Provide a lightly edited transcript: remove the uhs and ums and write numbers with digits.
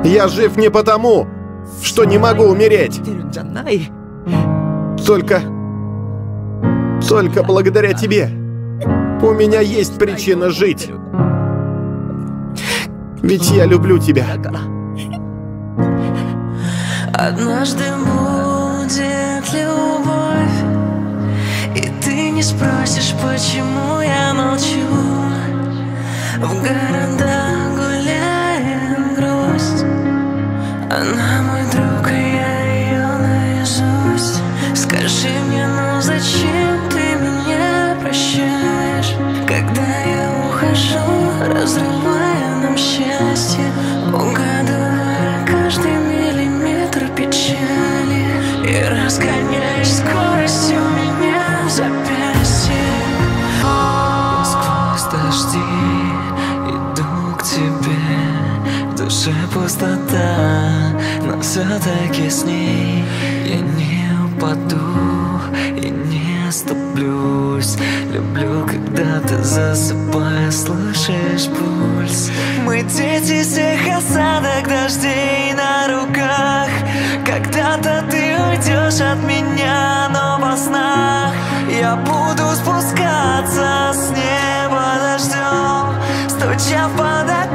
Я жив не потому, что не могу умереть. Только благодаря тебе. У меня есть причина жить. Ведь я люблю тебя. Однажды будет любовь, и ты не спросишь, почему я молчу. В городах гуляет грусть, она мой друг, и я ее наизусть. Скажи мне, ну зачем ты меня прощаешь, когда я ухожу, разрывая нам счастье, угадывая каждый миллиметр печали и разгоняясь скоростью меня в запястье. Сквозь дожди иду к тебе, в душе пустота, но все-таки с ней я не упаду и не оступлюсь. Люблю, когда ты засыпая слышишь пульс. Мы дети всех осадок, дождей на руках. Когда-то ты уйдешь от меня, но во снах я буду спускаться с неба дождем, стуча в подоконник.